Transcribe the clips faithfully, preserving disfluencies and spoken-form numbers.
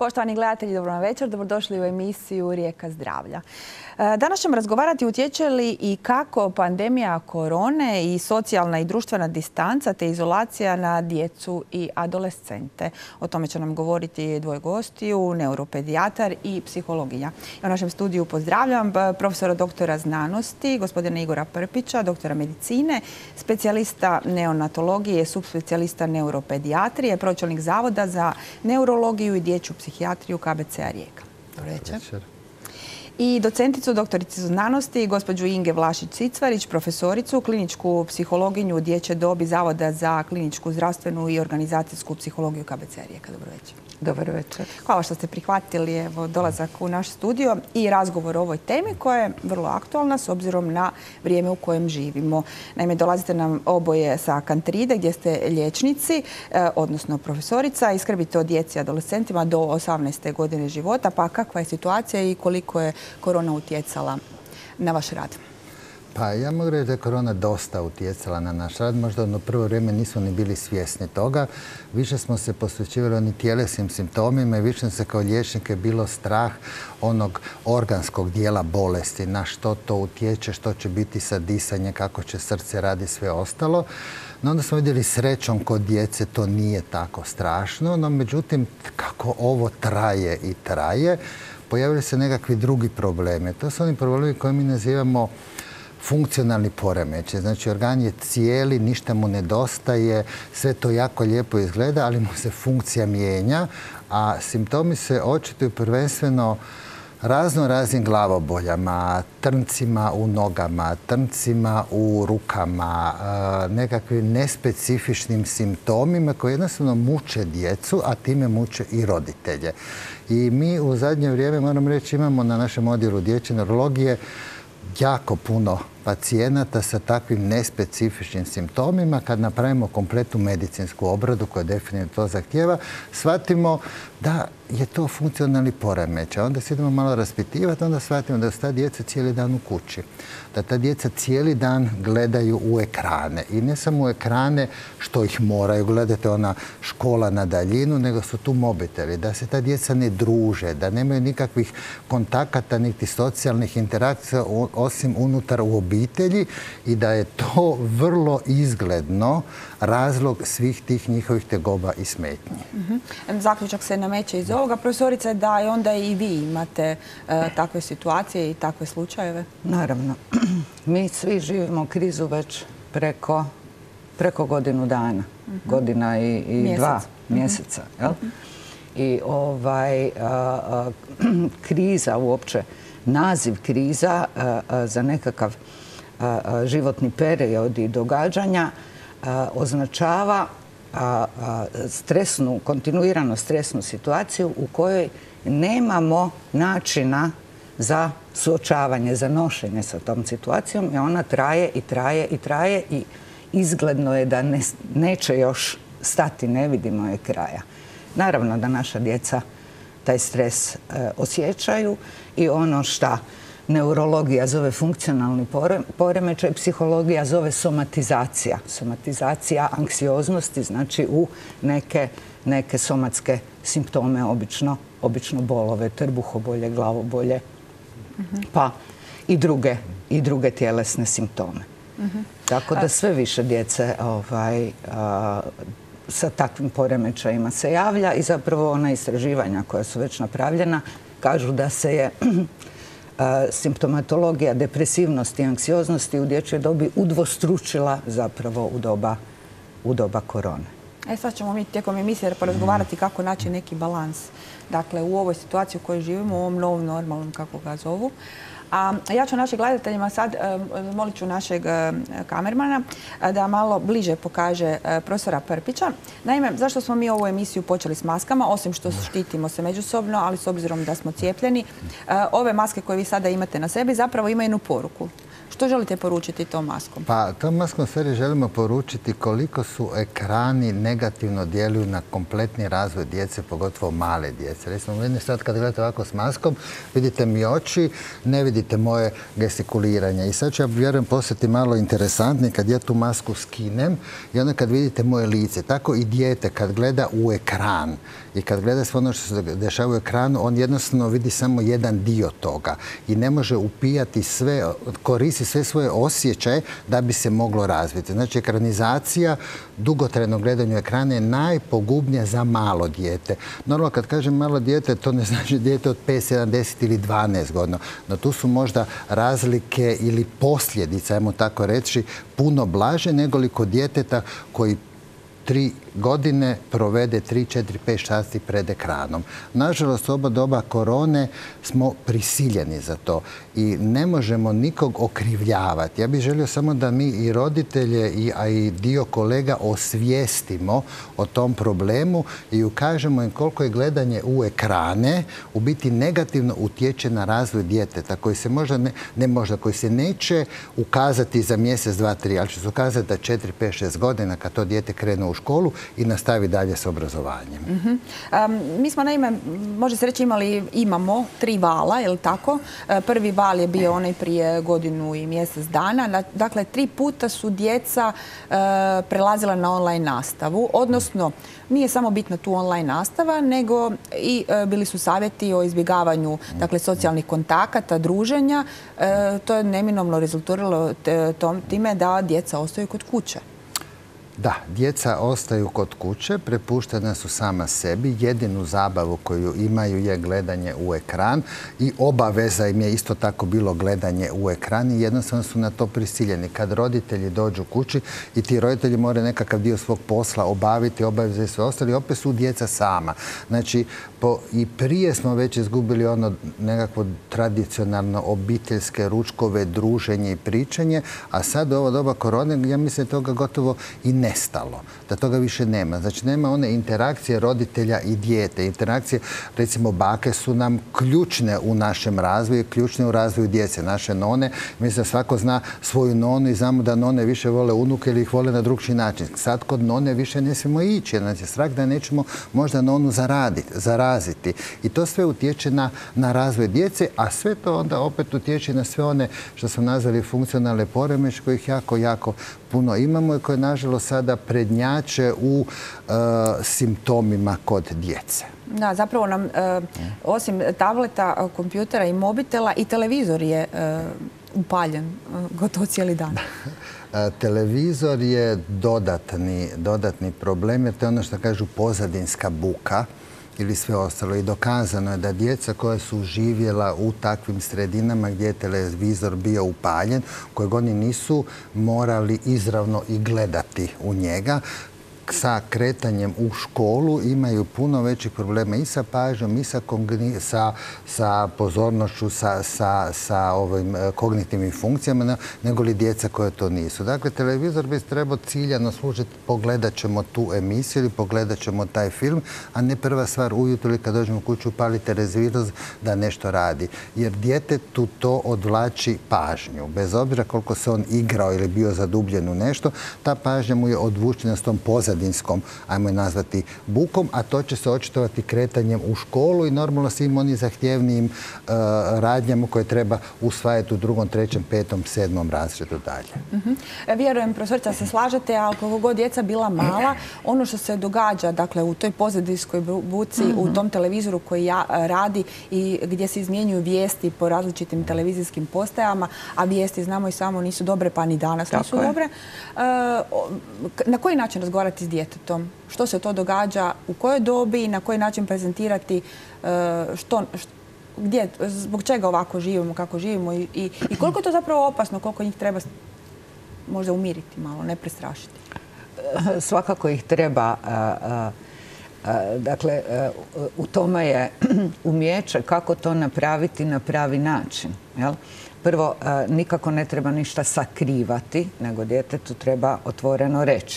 Poštovani gledatelji, dobro vam večer. Dobrodošli u emisiju Rijeka zdravlja. Danas ćemo razgovarati utječe li i kako pandemija korone i socijalna i društvena distanca te izolacija na djecu i adolescente. O tome će nam govoriti dvoje gostiju, neuropedijatar i psihologija. U našem studiju pozdravljam profesora doktora znanosti, gospodina Igora Prpića, doktora medicine, specijalista neonatologije, subspecijalista neuropedijatrije, pročelnik Zavoda za neurologiju i dječju psihijatriju K B C-a Rijeka. Dobro večer. I docenticu, doktoricu znanosti, gospođu Inge Vlašić-Cicvarić, profesoricu, kliničku psihologinju dječje dobi Zavoda za kliničku zdravstvenu i organizacijsku psihologiju K B C-a Rijeka. Dobro večer. Dobar večer. Hvala što ste prihvatili evo, dolazak u naš studio i razgovor o ovoj temi koja je vrlo aktualna s obzirom na vrijeme u kojem živimo. Naime, dolazite nam oboje sa Kantride gdje ste liječnici, eh, odnosno profesorica i skrbite o djeci i adolescentima do osamnaeste godine života. Pa kakva je situacija i koliko je korona utjecala na vaš rad? Pa ja mogu reći da je korona dosta utjecala na naš rad. Možda ono prvo vrijeme nismo ni bili svjesni toga. Više smo se posvećivali onim tjelesnim simptomima i više se kao liječnike bilo strah onog organskog dijela bolesti, na što to utječe, što će biti sa disanjem, kako će srce radi, sve ostalo. No onda smo vidjeli srećom kod djece to nije tako strašno, no međutim kako ovo traje i traje, pojavili se nekakvi drugi problemi. To su oni problemi koje mi nazivamo funkcionalni poremećaj. Znači, organ je cijeli, ništa mu nedostaje, sve to jako lijepo izgleda, ali mu se funkcija mijenja, a simptomi se očituju prvenstveno razno raznim glavoboljama, trncima u nogama, trncima u rukama, nekakvim nespecifičnim simptomima koji jednostavno muče djecu, a time muče i roditelje. I mi u zadnje vrijeme, moram reći, imamo na našem odjelu dječje neurologije jako puno pacijenata sa takvim nespecifičnim simptomima. Kad napravimo kompletnu medicinsku obradu koja definitivno to zahtijeva, shvatimo da je to funkcionalni poremećaj. Onda se idemo malo raspitivati, onda shvatimo da su ta djeca cijeli dan u kući. Da ta djeca cijeli dan gledaju u ekrane. I ne samo u ekrane što ih moraju gledati, ona škola na daljinu, nego su tu mobiteli. Da se ta djeca ne druže, da nemaju nikakvih kontakata niti socijalnih interakcija osim unutar u obitelji i da je to vrlo izgledno razlog svih tih njihovih tegoba i smetnji. Uh-huh. Zaključak se nameće iz ovoga, profesorica, je da i onda i vi imate uh, takve situacije i takve slučajeve? Naravno. Mi svi živimo krizu već preko, preko godinu dana. Uh-huh. Godina i, i Mjesec. dva mjeseca. Uh-huh. Jel? Uh-huh. I ovaj, a, a, kriza uopće, naziv kriza a, a, za nekakav a, a, životni period i događanja a, označava a, a, stresnu, kontinuirano stresnu situaciju u kojoj nemamo načina za suočavanje, za nošenje sa tom situacijom i ona traje i traje i traje i izgledno je da ne, neće još stati, ne vidimo je kraja. Naravno da naša djeca taj stres e, osjećaju i ono što neurologija zove funkcionalni poremećaj, psihologija zove somatizacija. Somatizacija anksioznosti, znači u neke, neke somatske simptome, obično, obično bolove, trbuhobolje, glavobolje, uh-huh. pa i druge, i druge tjelesne simptome. Uh-huh. Tako da sve više djece ovaj, a, sa takvim poremećajima se javlja i zapravo ona istraživanja koja su već napravljena kažu da se je simptomatologija depresivnosti i anksioznosti u dječjoj dobi udvostručila zapravo u doba, u doba korone. E sad ćemo mi tijekom emisije porazgovarati kako naći neki balans. Dakle, u ovoj situaciji u kojoj živimo, u ovom novom normalnom, kako ga zovu. A ja ću našim gledateljima sad, molit ću našeg kamermana da malo bliže pokaže profesora Prpića. Naime, zašto smo mi ovu emisiju počeli s maskama, osim što štitimo se međusobno, ali s obzirom da smo cijepljeni, ove maske koje vi sada imate na sebi zapravo imaju jednu poruku. Što želite poručiti tom maskom? Pa tom maskom stvari želimo poručiti koliko su ekrani negativno djeluju na kompletni razvoj djece, pogotovo male djece. Recimo, vidite sad kad gledate ovako s maskom, vidite mi oči, ne vidite moje gestikuliranje. I sad ću ja vjerujem postati malo interesantni kad ja tu masku skinem i onda kad vidite moje lice. Tako i dijete kad gleda u ekran i kad gleda sve ono što se dešava u ekranu, on jednostavno vidi samo jedan dio toga i ne može upijati sve, koristi sve svoje osjećaje da bi se moglo razviti. Znači, ekranizacija, dugotrajno gledanje ekrana je najpogubnija za malo dijete. Normalno, kad kažem malo dijete, to ne znači dijete od pet, sedam, deset ili dvanaest godina. No tu su možda razlike ili posljedice, ajmo tako reći, puno blaže nego li kod djeteta koji tri godine provede tri, četiri, pet sati pred ekranom. Nažalost, oba doba korone smo prisiljeni za to i ne možemo nikog okrivljavati. Ja bih želio samo da mi i roditelje, a i dio kolega osvijestimo o tom problemu i ukažemo im koliko je gledanje u ekrane u biti negativno utječe na razvoj djeteta koji se možda ne, ne možda, koji se neće ukazati za mjesec, dva, tri, ali će se ukazati da četiri, pet, šest godina kad to dijete krene u školu i nastavi dalje s obrazovanjem. Uh-huh. um, mi smo naime, može se reći, imali, imamo tri vala, je li tako? Uh, prvi val je bio onaj prije godinu i mjesec dana. Dakle, tri puta su djeca uh, prelazila na online nastavu, odnosno nije samo bitna tu online nastava, nego i uh, bili su savjeti o izbjegavanju dakle, socijalnih kontakata, druženja. Uh, to je neminovno rezultiralo time da djeca ostaju kod kuće. Da, djeca ostaju kod kuće, prepuštena su sama sebi. Jedinu zabavu koju imaju je gledanje u ekran i obaveza im je isto tako bilo gledanje u ekran i jednostavno su na to prisiljeni. Kad roditelji dođu kući i ti roditelji moraju nekakav dio svog posla obaviti, obaveze i sve ostali, opet su djeca sama. Znači, po, i prije smo već izgubili ono nekakvo tradicionalno obiteljske ručkove, druženje i pričanje, a sad u ovo doba korone, ja mislim da toga gotovo i nestalo, da toga više nema. Znači, nema one interakcije roditelja i dijete. Interakcije, recimo, bake su nam ključne u našem razvoju, ključne u razvoju djece. Naše none, mislim da svako zna svoju nonu i znamo da none više vole unuke ili ih vole na drugčiji način. Sad kod none više ne smijemo ići, jer nas je strah da nećemo možda nonu zaraditi, zaraziti. I to sve utječe na, na razvoj djece, a sve to onda opet utječe na sve one što smo nazvali funkcionalne poremećaje, kojih jako, jako puno imamo i koje, nažalost, sada prednjače u e, simptomima kod djece. Da, zapravo nam, e, osim tableta, kompjutera i mobitela, i televizor je e, upaljen e, gotovo cijeli dan. Televizor je dodatni, dodatni problem, jer to je ono što kažu pozadinska buka ili sve ostalo. I dokazano je da djeca koja su živjela u takvim sredinama gdje je televizor bio upaljen, kojeg oni nisu morali izravno i gledati u njega, sa kretanjem u školu imaju puno većih problema i sa pažnjom, i sa, sa, sa pozornošću, sa, sa, sa ovim kognitivnim funkcijama, nego li djeca koje to nisu. Dakle, televizor bi trebao ciljano služiti, pogledat ćemo tu emisiju ili pogledat ćemo taj film, a ne prva stvar ujutro ili kad dođemo u kuću pali televizor da nešto radi. Jer djetetu to odvlači pažnju. Bez obzira koliko se on igrao ili bio zadubljen u nešto, ta pažnja mu je odvučena s tom pozadinskom, ajmo je nazvati, bukom, a to će se očitovati kretanjem u školu i normalno svim onim zahtjevnijim uh, radnjama koje treba usvajati u drugom, trećem, petom, sedmom razredu dalje. Uh-huh. Vjerujem, profesorica, se slažete, ali koliko god djeca bila mala, ono što se događa dakle, u toj pozadinskoj buci, uh-huh. u tom televizoru koji ja, radi i gdje se izmjenjuju vijesti po različitim televizijskim postajama, a vijesti, znamo i samo, nisu dobre, pa ni danas Tako nisu je. dobre. Uh, na koji način razgovarati s djetetom? Što se to događa? U kojoj dobi? Na koji način prezentirati? Što, što, gdje, zbog čega ovako živimo, kako živimo i, i, i koliko je to zapravo opasno, koliko njih treba možda umiriti malo, ne prestrašiti? Svakako ih treba. Dakle, u tome je umijeće kako to napraviti na pravi način. Jel? Prvo, nikako ne treba ništa sakrivati, nego djetetu treba otvoreno reći.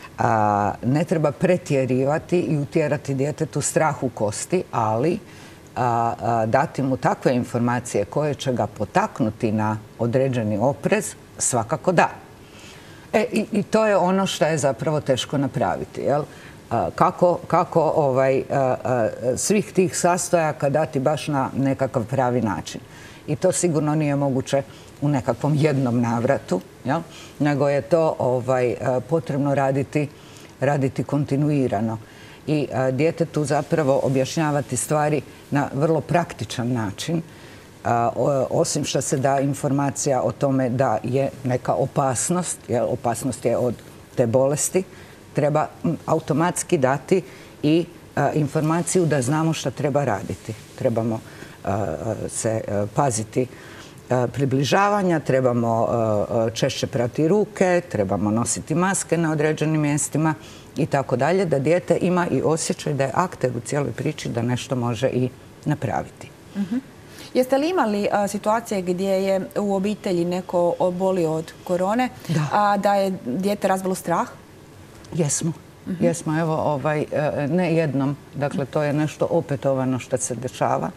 A, ne treba pretjerivati i utjerati djetetu strah u kosti, ali dati mu takve informacije koje će ga potaknuti na određeni oprez, svakako da. E, i, i to je ono što je zapravo teško napraviti. Jel? Kako, kako ovaj, svih tih sastojaka dati baš na nekakav pravi način. I to sigurno nije moguće u nekakvom jednom navratu, jel? Nego je to ovaj, potrebno raditi, raditi kontinuirano. I a, djetetu zapravo objašnjavati stvari na vrlo praktičan način. A, o, osim što se da informacija o tome da je neka opasnost, jer opasnost je od te bolesti, treba automatski dati i a, informaciju da znamo što treba raditi. Trebamo a, se a, paziti a, približavanja, trebamo a, češće prati ruke, trebamo nositi maske na određenim mjestima i tako dalje, da dijete ima i osjećaj da je akter u cijeloj priči, da nešto može i napraviti. Uh-huh. Jeste li imali a, situacije gdje je u obitelji neko obolio od korone, da, a da je dijete razvilo strah? Jesmo. Uh-huh. Jesmo, evo, ovaj, ne jednom. Dakle, to je nešto opetovano što se dešava.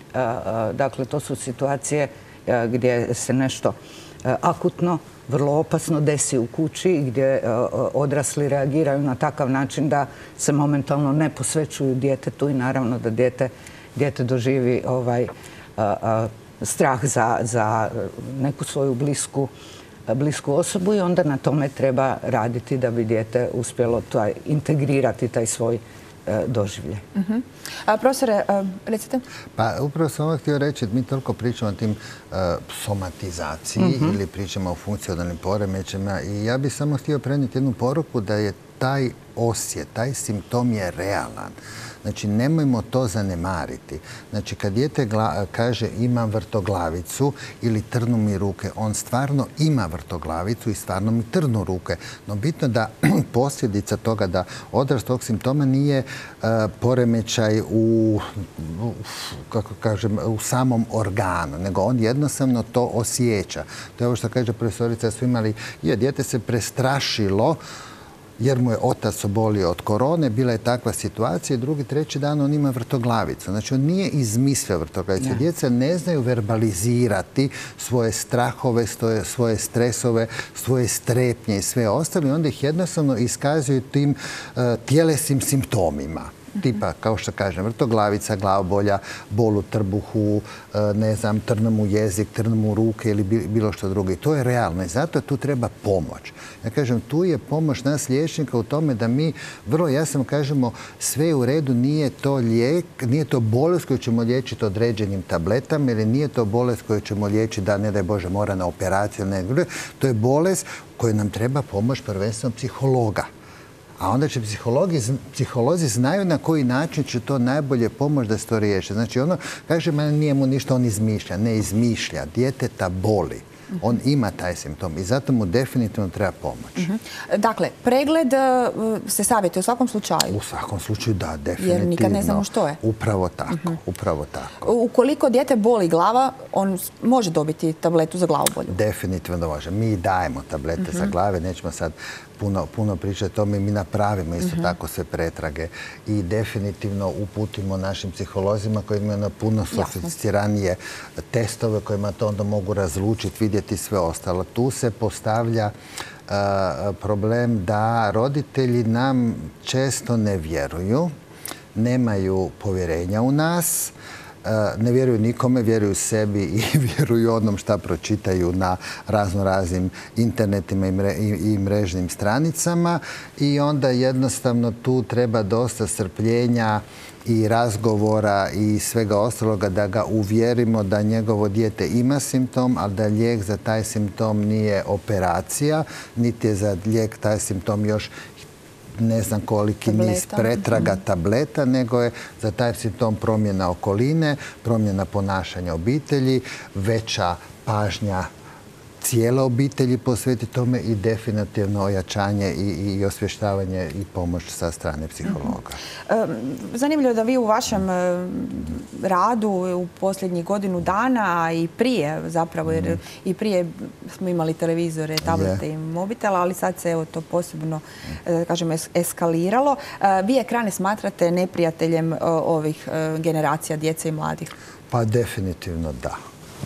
Dakle, to su situacije gdje se nešto akutno, vrlo opasno desi u kući, gdje odrasli reagiraju na takav način da se momentalno ne posvećuju djetetu i naravno da dijete, dijete doživi ovaj, a, a, strah za, za neku svoju blisku, blisku osobu i onda na tome treba raditi da bi dijete uspjelo taj, integrirati taj svoj doživlje. Uh-huh. A, profesore, a, recite. Pa upravo sam ovo htio reći, mi toliko pričamo o tim uh, somatizaciji uh-huh. ili pričamo o funkcionalnim poremećajima i ja bih samo htio prenijeti jednu poruku da je taj osjet, taj simptom je realan. Znači, nemojmo to zanemariti. Znači, kad dijete kaže imam vrtoglavicu ili trnu mi ruke, on stvarno ima vrtoglavicu i stvarno mi trnu ruke. No, bitno da posljedica toga da odraz tog simptoma nije uh, poremećaj u, u, kako kažem, u samom organu, nego on jednostavno to osjeća. To je ovo što kaže profesorica, su imali, je, dijete se prestrašilo jer mu je otac obolio od korone, bila je takva situacija i drugi, treći dan on ima vrtoglavicu. Znači, on nije izmislio vrtoglavicu. Ja. Djeca ne znaju verbalizirati svoje strahove, svoje, svoje stresove, svoje strepnje i sve ostalo. Onda ih jednostavno iskazuju tim uh, tjelesnim simptomima. Tipa, kao što kažem, vrtoglavica, glavobolja, bol u trbuhu, ne znam, trne mu jezik, trne mu ruke ili bilo što drugo. I to je realno i zato tu treba pomoć. Ja kažem, tu je pomoć nas liječnika u tome da mi vrlo jasno kažemo sve je u redu, nije to lijek, nije to bolest koju ćemo liječiti određenim tabletama ili nije to bolest koju ćemo liječiti da, ne daj Bože, mora na operaciju. Ne, to je bolest koju nam treba pomoć prvenstveno psihologa. A onda će psihologi, psiholozi znaju na koji način će to najbolje pomoći da se to riješi. Znači, ono, kaže, nije mu ništa, on izmišlja. Ne izmišlja, djeteta boli. On ima taj simptom i zato mu definitivno treba pomoć. Uh-huh. Dakle, pregled se savjetuje u svakom slučaju? U svakom slučaju, da, definitivno. Jer nikad ne znamo što je. Upravo tako, uh-huh. upravo tako. Ukoliko dijete boli glava, on može dobiti tabletu za glavobolju? Definitivno može. Mi dajemo tablete uh-huh. za glave, nećemo sad puno, puno pričati o tome. Mi napravimo isto uh-huh. tako sve pretrage i definitivno uputimo našim psiholozima koji imaju na puno sofisticiranije testove kojima to onda mogu razlučiti, vidjeti sve ostalo. Tu se postavlja uh, problem da roditelji nam često ne vjeruju, nemaju povjerenja u nas, ne vjeruju nikome, vjeruju sebi i vjeruju onom šta pročitaju na razno raznim internetima i mrežnim stranicama i onda jednostavno tu treba dosta strpljenja i razgovora i svega ostaloga da ga uvjerimo da njegovo dijete ima simptom, ali da lijek za taj simptom nije operacija, niti je za lijek taj simptom još ne znam koliki niz pretraga tableta, nego je za taj simptom promjena okoline, promjena ponašanja obitelji, veća pažnja cijele obitelji posveti tome i definitivno ojačanje i, i osvještavanje i pomoć sa strane psihologa. Zanimljivo je da vi u vašem radu u posljednjih godinu dana i prije zapravo, jer i prije smo imali televizore, tablete i mobitela, ali sad se evo to posebno, kažem, eskaliralo. Vi ekrane smatrate neprijateljem ovih generacija djece i mladih? Pa definitivno da.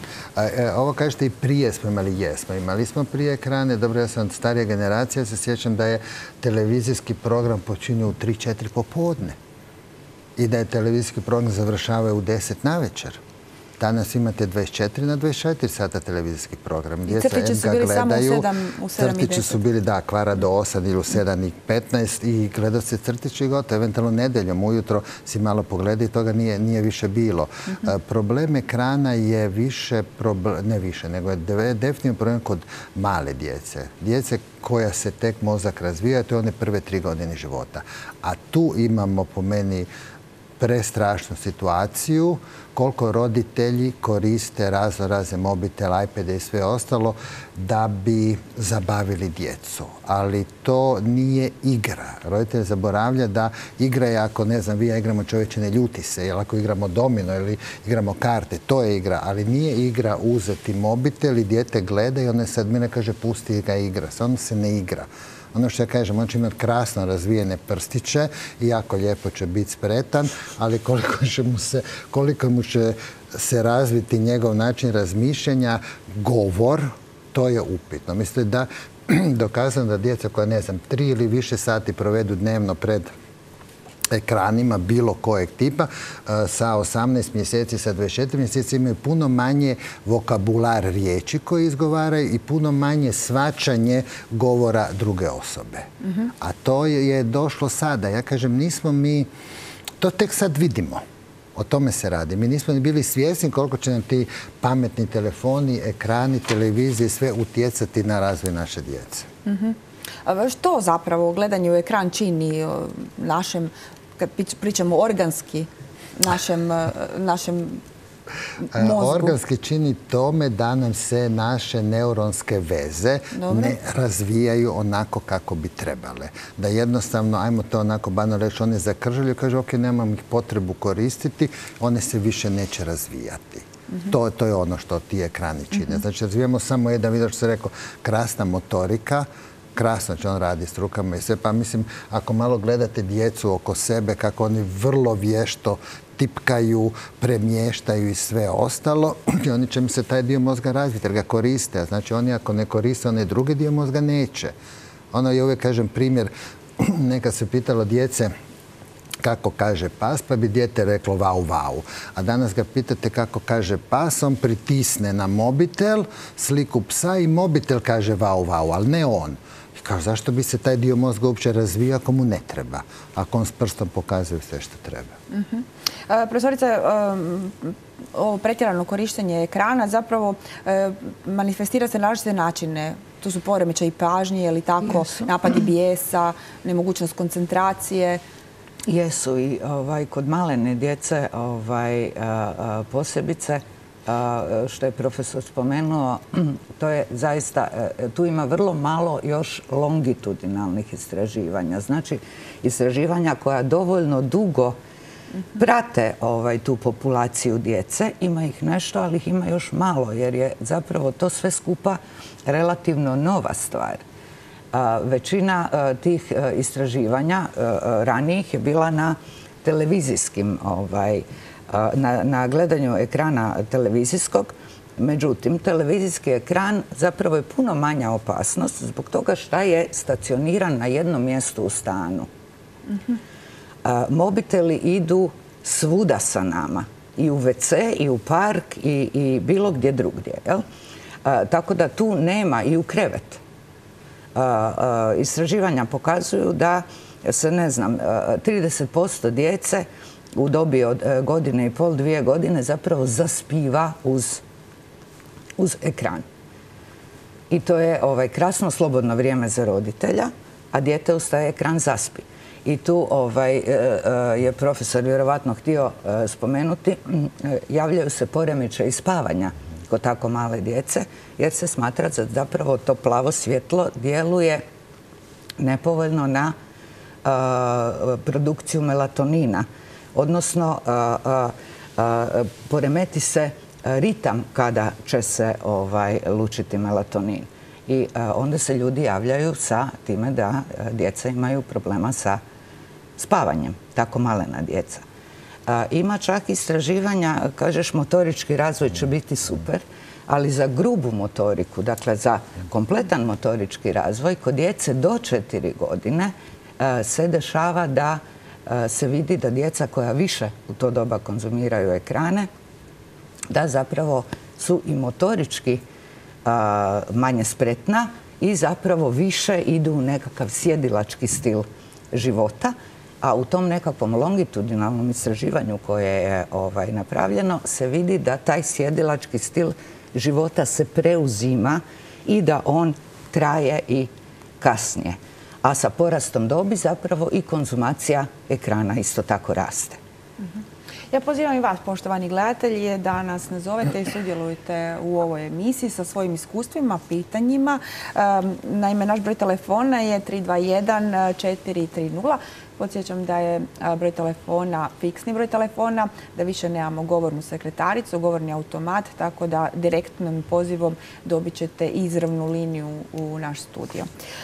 Ovo kažete i prije smo imali, jesmo. Imali smo prije ekrane, dobro, ja sam od starije generacije, se sjećam da je televizijski program počinio u tri četiri popodne i da je televizijski program završavao u deset navečer. Danas imate dvadeset četiri na dvadeset četiri sata televizijski program. I crtići su bili samo u sedam, u sedam i deset. Crtići su bili, da, kvara do osam ili u sedam i petnaest i gleda se crtići i gotovo. Eventualno nedeljom ujutro si malo pogleda i toga nije, nije više bilo. Uh-huh. Problem ekrana je više, problem, ne više, nego je definitivno problem kod male djece. Djece koja se tek mozak razvija, to je one prve tri godine života. A tu imamo po meni prestrašnu situaciju koliko roditelji koriste razno razne mobitele, iPade i sve ostalo da bi zabavili djecu. Ali to nije igra. Roditelj zaboravlja da igra je, ako ne znam, vi ja igramo čovječe ne ljuti se, ili ako igramo domino ili igramo karte, to je igra. Ali nije igra uzeti mobitel i dijete gleda i ono sad mene kaže pusti ga igra. Ono se ne igra. Ono što ja kažem, on će imati krasno razvijene prstiće i jako lijepo će biti spretan, ali koliko će mu se, koliko mu će se razviti njegov način razmišljanja, govor, to je upitno. Mislim da dokazano da djeca koja, ne znam, tri ili više sati provedu dnevno pred ekranima bilo kojeg tipa, sa osamnaest mjeseci, sa dvadeset četiri mjeseci imaju puno manje vokabular riječi koje izgovaraju i puno manje shvaćanje govora druge osobe. Mm-hmm. A to je došlo sada. Ja kažem, nismo mi, to tek sad vidimo. O tome se radi. Mi nismo ni bili svjesni koliko će nam ti pametni telefoni, ekrani, televizije sve utjecati na razvoj naše djece. Mm-hmm. Što zapravo gledanje u ekran čini našem, kad pričamo organski, našem, našem mozgu? Organski čini tome da nam se naše neuronske veze Dobre. ne razvijaju onako kako bi trebale. Da jednostavno, ajmo to onako banalno reći, one zakržalju, kaže, ok, nemam ih potrebu koristiti, one se više neće razvijati. Mm-hmm. To, to je ono što ti ekrani čine. Mm-hmm. Znači, razvijamo samo jedan video, što se rekao, krasna motorika, krasno će on radi s rukama i sve. Pa mislim, ako malo gledate djecu oko sebe, kako oni vrlo vješto tipkaju, premještaju i sve ostalo, i oni će mi se taj dio mozga razviti jer ga koriste. Znači, oni ako ne koriste, onaj drugi dio mozga neće. Ono, ja uvijek kažem primjer, nekad se pitalo djece kako kaže pas, pa bi dijete reklo vau, vau. A danas ga pitate kako kaže pas, on pritisne na mobitel, sliku psa i mobitel kaže vau, vau, ali ne on. I kao, zašto bi se taj dio mozga uopće razvio ako mu ne treba? Ako on s prstom pokazuje sve što treba. Uh-huh. Uh, profesorice, um, ovo pretjerano korištenje ekrana zapravo uh, manifestira se na različite načine. Tu su poremećaji pažnje, ili tako, Jesu. napadi bijesa, nemogućnost koncentracije. Jesu i ovaj, kod malene djece ovaj, a, a, posebice, a, što je profesor spomenuo, to je zaista, a, tu ima vrlo malo još longitudinalnih istraživanja. Znači, istraživanja koja dovoljno dugo prate ovaj, tu populaciju djece. Ima ih nešto, ali ih ima još malo, jer je zapravo to sve skupa relativno nova stvar. Većina tih istraživanja ranijih je bila na televizijskim, ovaj, na, na gledanju ekrana televizijskog. Međutim, televizijski ekran zapravo je puno manja opasnost zbog toga što je stacioniran na jednom mjestu u stanu. Mm-hmm. Mobiteli idu svuda sa nama. I u ve ce, i u park, i, i bilo gdje drugdje. Jel? Tako da tu nema i u krevet. Istraživanja pokazuju da se, ne znam, trideset posto djece u dobi od godine i pol, dvije godine zapravo zaspiva uz, uz ekran. I to je ovaj, krasno slobodno vrijeme za roditelja, a dijete ustaje, ekran zaspi. I tu ovaj, je profesor vjerovatno htio spomenuti, javljaju se poremećaji spavanja kod tako male djece, jer se smatra da zapravo to plavo svjetlo djeluje nepovoljno na produkciju melatonina, odnosno poremeti se ritam kada će se lučiti melatonin. I onda se ljudi javljaju sa time da djeca imaju problema sa spavanjem, tako malena djeca. Ima čak istraživanja, kažeš motorički razvoj će biti super, ali za grubu motoriku, dakle za kompletan motorički razvoj, kod djece do četiri godine se dešava da se vidi da djeca koja više u to doba konzumiraju ekrane, da zapravo su i motorički manje spretna i zapravo više idu u nekakav sjedilački stil života, a u tom nekakvom longitudinalnom istraživanju koje je napravljeno se vidi da taj sjedilački stil života se preuzima i da on traje i kasnije. A sa porastom dobi zapravo i konzumacija ekrana isto tako raste. Ja pozivam i vas, poštovani gledatelji, da nas nazovete i sudjelujete u ovoj emisiji sa svojim iskustvima, pitanjima. Naime, naš broj telefona je tri dva jedan četiri tri nula. Podsjećam da je broj telefona fiksni broj telefona, da više nemamo govornu sekretaricu, govorni automat, tako da direktnim pozivom dobit ćete izravnu liniju u naš studio.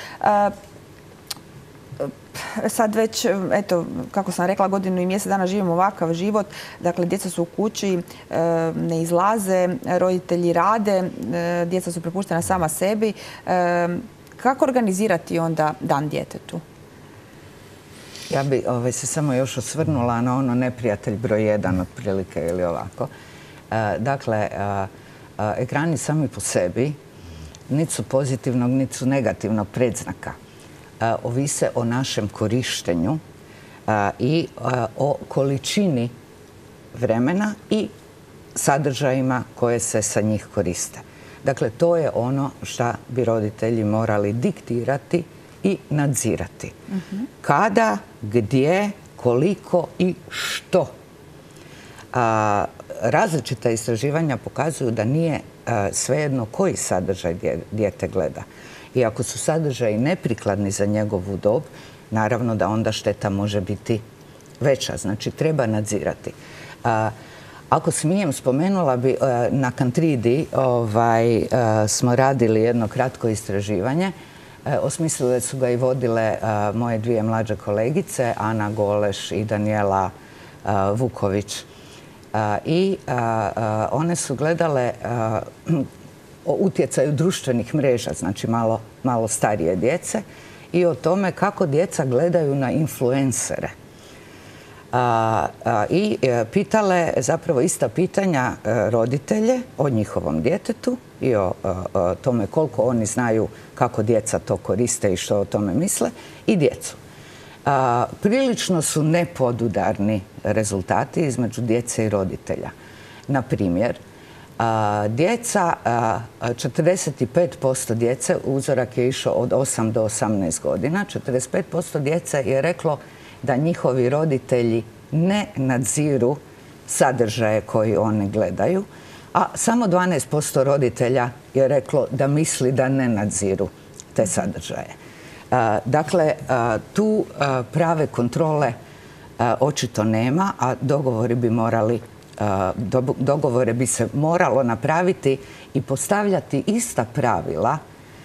Sad već, eto, kako sam rekla, godinu i mjesec dana živimo ovakav život. Dakle, djeca su u kući, ne izlaze, roditelji rade, djeca su prepuštena sama sebi. Kako organizirati onda dan djetetu? Ja bi se samo još osvrnula na ono neprijatelj broj jedan otprilike ili ovako. Dakle, ekrani sami po sebi niti su pozitivnog, niti su negativnog predznaka. Ovise o našem korištenju i o količini vremena i sadržajima koje se sa njih koriste. Dakle, to je ono što bi roditelji morali diktirati i nadzirati. Kada, gdje, koliko i što. Različita istraživanja pokazuju da nije svejedno koji sadržaj dijete gleda. I ako su sadržaji neprikladni za njegovu dob, naravno da onda šteta može biti veća. Znači, treba nadzirati. Ako smijem, spomenula bi, na Kantridi smo radili jedno kratko istraživanje. Osmislile su ga i vodile moje dvije mlađe kolegice, Ana Goleš i Danijela Vuković. I one su gledale o utjecaju društvenih mreža, znači malo, malo starije djece, i o tome kako djeca gledaju na influencere. A, a, I pitale zapravo ista pitanja roditelje o njihovom djetetu i o, o, o tome koliko oni znaju kako djeca to koriste i što o tome misle, i djecu. A, prilično su nepodudarni rezultati između djece i roditelja. Na primjer, A, djeca, a, četrdeset pet posto djece, uzorak je išao od osam do osamnaest godina, četrdeset pet posto djece je reklo da njihovi roditelji ne nadziru sadržaje koji oni gledaju, a samo dvanaest posto roditelja je reklo da misli da ne nadziru te sadržaje. A, dakle, a, tu a, prave kontrole a, očito nema, a dogovori bi morali dogovore bi se moralo napraviti i postavljati ista pravila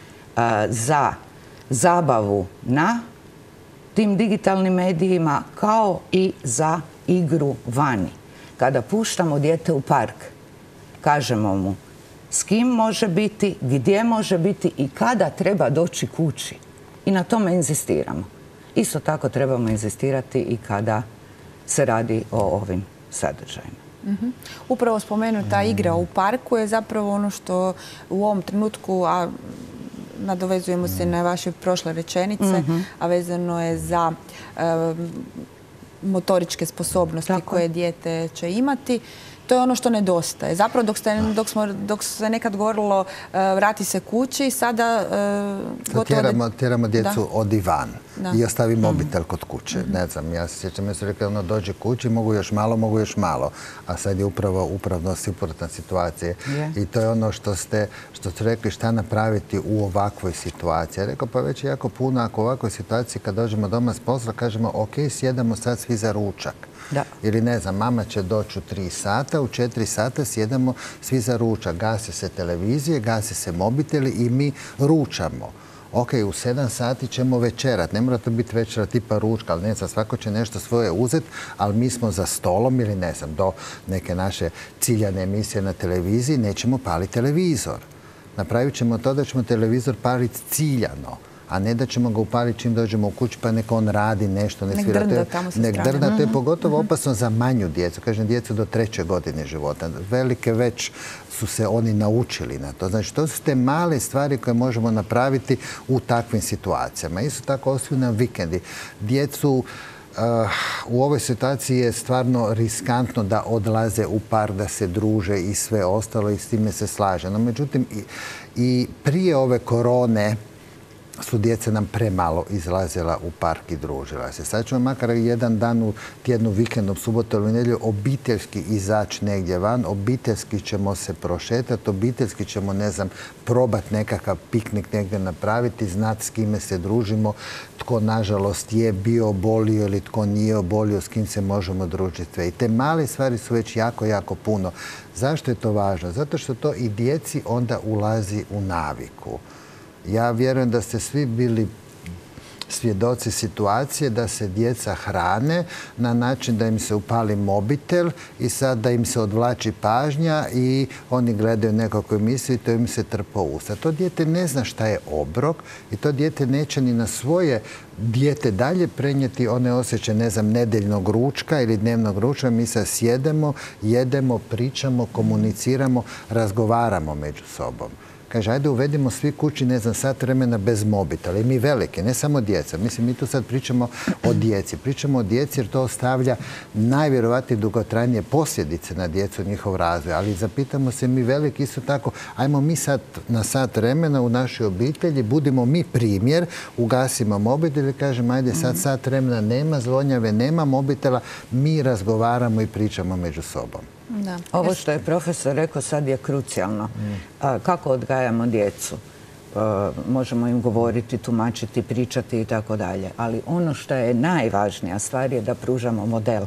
za zabavu na tim digitalnim medijima kao i za igru vani. Kada puštamo dijete u park, kažemo mu s kim može biti, gdje može biti i kada treba doći kući. I na tome inzistiramo. Isto tako trebamo inzistirati i kada se radi o ovim sadržajima. Uh-huh. Upravo spomenuta igra u parku je zapravo ono što u ovom trenutku, a nadovezujemo se na vaše prošle rečenice, uh-huh. a vezano je za um, motoričke sposobnosti Tako. koje dijete će imati. to je ono što nedostaje. Zapravo dok, ste, dok, smo, dok se nekad govorilo uh, vrati se kući, sada uh, gotovo... Tjeramo, tjeramo djecu da. odi van Da. i ostavi mobitel kod kuće. Mm-hmm. Ne znam, ja se sjećam, ja su rekli, ono, dođe kući, mogu još malo, mogu još malo. A sad je upravo upravno suprotna situacija. Yeah. I to je ono što ste, što ste rekli šta napraviti u ovakvoj situaciji. Ja rekao, pa već je jako puno ako u ovakvoj situaciji kad dođemo doma s posla, kažemo, ok, sjedamo sad svi za ručak. Da. Ili ne znam, mama će doći u tri sata, u četiri sata sjedamo svi za ručak. Gase se televizije, gase se mobiteli i mi ručamo. Ok, u sedam sati ćemo večerat. Ne mora to biti večera tipa ručka, ali ne znam, svako će nešto svoje uzeti, ali mi smo za stolom ili ne znam, do neke naše ciljane emisije na televiziji, nećemo paliti televizor. Napravit ćemo to da ćemo televizor paliti ciljano, a ne da ćemo ga upaliti čim dođemo u kuću pa neka on radi nešto, ne svira. Nek drnda tamo sa strane. Nek drnda, to je pogotovo mm-hmm. opasno za manju djecu. Kažem, djecu do treće godine života. Velike već su se oni naučili na to. Znači, to su te male stvari koje možemo napraviti u takvim situacijama. Isto tako ostaju nam vikendi. Djecu uh, u ovoj situaciji je stvarno riskantno da odlaze u park, da se druže i sve ostalo i s time se slaže. No, međutim, i, i prije ove korone su djeca nam premalo izlazila u park i družila se. Sad ćemo makar jedan dan u tjednu, vikendom, subotu ili nedjelju obiteljski izaći negdje van, obiteljski ćemo se prošetati, obiteljski ćemo, ne znam, probati nekakav piknik negdje napraviti, znati s kime se družimo, tko nažalost je bio obolio ili tko nije obolio, s kim se možemo družiti. I te male stvari su već jako, jako puno. Zašto je to važno? Zato što to i djeci onda ulazi u naviku. Ja vjerujem da ste svi bili svjedoci situacije da se djeca hrane na način da im se upali mobitel i sad da im se odvlači pažnja i oni gledaju nekakvu emisiju i to im se trpa u usta. To dijete ne zna šta je obrok i to dijete neće ni na svoje dijete dalje prenijeti one osjećaje, ne znam, nedeljnog ručka ili dnevnog ručka. Mi sad sjedemo, jedemo, pričamo, komuniciramo, razgovaramo među sobom. Kaže, ajde uvedimo svi kući, ne znam, sat vremena bez mobitela. I mi velike, ne samo djeca. Mislim, mi tu sad pričamo o djeci. Pričamo o djeci jer to ostavlja najvjerovatnije dugotrajnije posljedice na djecu, njihov razvoj. Ali zapitamo se mi veliki isto tako, ajmo mi sad na sat vremena u našoj obitelji, budimo mi primjer, ugasimo mobitel i kažemo, ajde sad sat vremena nema zvonjave, nema mobitela, mi razgovaramo i pričamo među sobom. Da. Ovo što je profesor rekao sad je krucijalno. Mm. Kako odgajamo djecu? Možemo im govoriti, tumačiti, pričati i tako dalje. Ali ono što je najvažnija stvar je da pružamo model.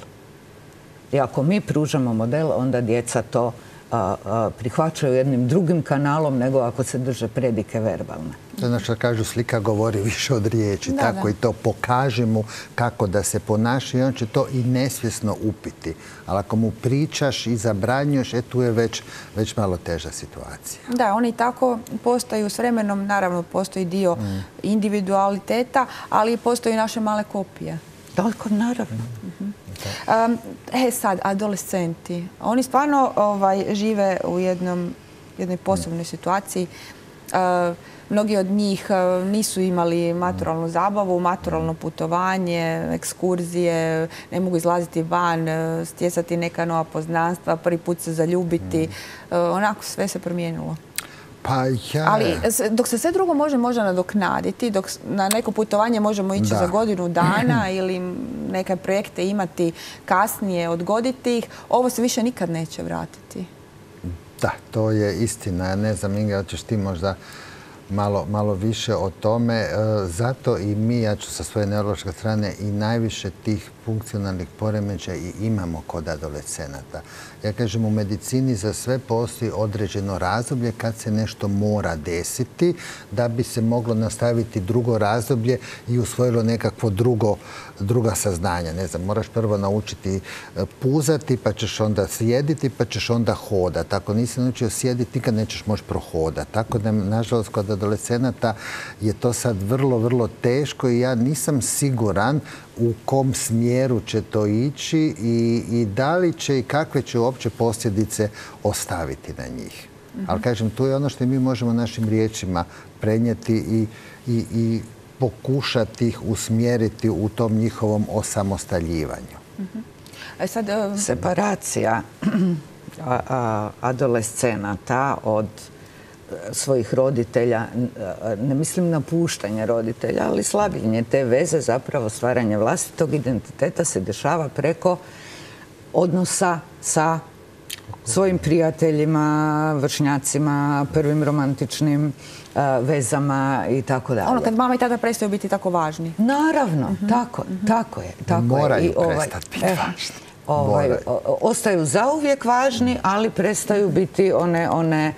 I ako mi pružamo model, onda djeca to a, a, prihvaćaju jednim drugim kanalom nego ako se drže predike verbalne. Znači, kažu, slika govori više od riječi. Da, tako da. I to pokaže mu kako da se ponaša i on će to i nesvjesno upiti. Ali ako mu pričaš i zabranjuješ, e, tu je već, već malo teža situacija. Da, oni tako postaju s vremenom. Naravno, postoji dio mm. individualiteta, ali postoji i naše male kopije. Tako, naravno. Mm-hmm. Um, e sad, adolescenti. Oni stvarno ovaj, žive u jednom, jednoj posebnoj situaciji. Uh, mnogi od njih uh, nisu imali maturalnu zabavu, maturalno putovanje, ekskurzije, ne mogu izlaziti van, uh, stjecati neka nova poznanstva, prvi put se zaljubiti. Uh, onako sve se promijenilo. Pa ja... Ali dok se sve drugo može možda nadoknaditi, dok na neko putovanje možemo ići da. za godinu dana ili neke projekte imati kasnije, odgoditi ih, ovo se više nikad neće vratiti. Da, to je istina. Ja ne znam, Inge, hoćeš ti možda malo, malo više o tome. E, zato i mi, ja ću sa svoje neurološke strane, i najviše tih funkcionalnih poremećaja i imamo kod adolescenata. Ja kažem, u medicini za sve postoji određeno razdoblje kad se nešto mora desiti da bi se moglo nastaviti drugo razdoblje i usvojilo nekakvo drugo, druga saznanja. Ne znam, moraš prvo naučiti puzati, pa ćeš onda sjediti, pa ćeš onda hodati. Ako nisi naučio sjediti, nikad nećeš moći prohodati. Tako da, nažalost, kod adolescenata je to sad vrlo, vrlo teško i ja nisam siguran u kom smjeru će to ići i, i da li će i kakve će uopće posljedice ostaviti na njih. Mm-hmm. Ali kažem, tu je ono što mi možemo našim riječima prenijeti i, i, i pokušati ih usmjeriti u tom njihovom osamostaljivanju. Mm-hmm. E sad, um... separacija adolescenata od svojih roditelja, ne mislim napuštanje roditelja, ali slabljenje te veze, zapravo stvaranje vlastitog identiteta se dešava preko odnosa sa svojim prijateljima, vršnjacima, prvim romantičnim vezama i tako dalje. Ono kad mama i tada prestaju biti tako važni. Naravno, tako, tako je. Tako Moraju je. I, ovaj, prestati biti eh, važni. Ovaj, Moraju. o, ostaju zauvijek važni, ali prestaju biti one, one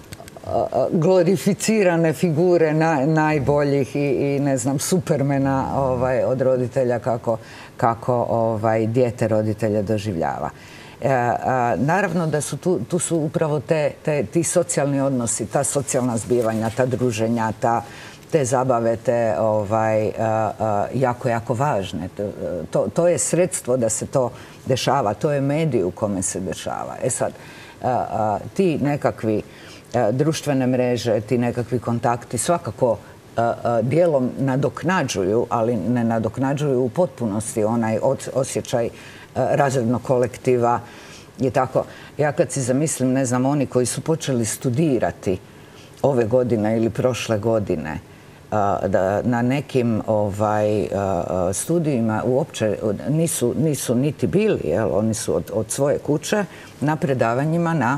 glorificirane figure na, najboljih i, i ne znam, supermena ovaj, od roditelja kako, kako ovaj, dijete roditelja doživljava. E, a, naravno da su tu, tu su upravo te, te, ti socijalni odnosi, ta socijalna zbivanja, ta druženja, ta, te zabave, te ovaj, a, a, jako, jako važne. To, to je sredstvo da se to dešava, to je medij u kome se dešava. E sad, a, a, ti nekakvi društvene mreže, ti nekakvi kontakti svakako dijelom nadoknađuju, ali ne nadoknađuju u potpunosti onaj osjećaj razrednog kolektiva i tako. Ja kad si zamislim, ne znam, oni koji su počeli studirati ove godine ili prošle godine, da na nekim ovaj, studijima uopće nisu, nisu niti bili, jel? Oni su od, od svoje kuće na predavanjima na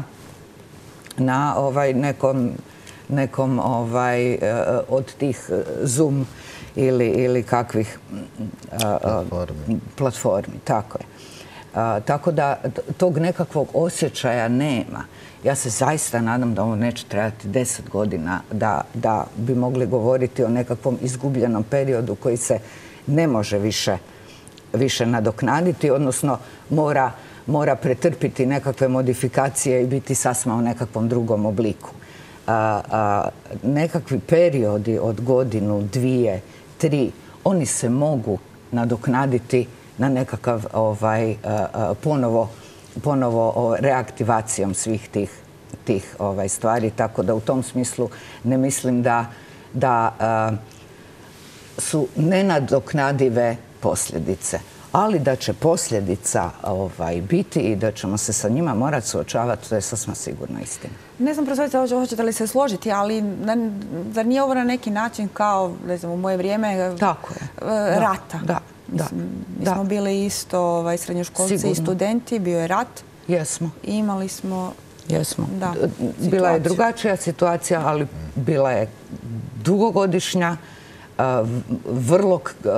na ovaj nekom, nekom ovaj, od tih Zoom ili, ili kakvih platformi. platformi. Tako je. A, tako da tog nekakvog osjećaja nema. Ja se zaista nadam da ovo neće trajati deset godina, da, da bi mogli govoriti o nekakvom izgubljenom periodu koji se ne može više, više nadoknaditi, odnosno mora mora pretrpiti nekakve modifikacije i biti sasma u nekakvom drugom obliku. A, a, nekakvi periodi od godinu, dvije, tri, oni se mogu nadoknaditi na nekakav ovaj, a, a, ponovo, ponovo o, reaktivacijom svih tih, tih ovaj, stvari. Tako da u tom smislu ne mislim da, da a, su nenadoknadive posljedice. Ali da će posljedica ovaj, biti i da ćemo se sa njima morati suočavati, to je sasvim sigurno istina. Ne znam, profesorice, hoćete li se složiti, ali zar nije ovo na neki način kao, ne znam, u moje vrijeme Tako je. rata? Da, da. Mislim, mi da. smo bili isto ovaj, srednjoškolci Sigurno. i studenti, bio je rat. Jesmo. I imali smo... Jesmo. Da, bila je drugačija situacija, ali bila je dugogodišnja, vrlo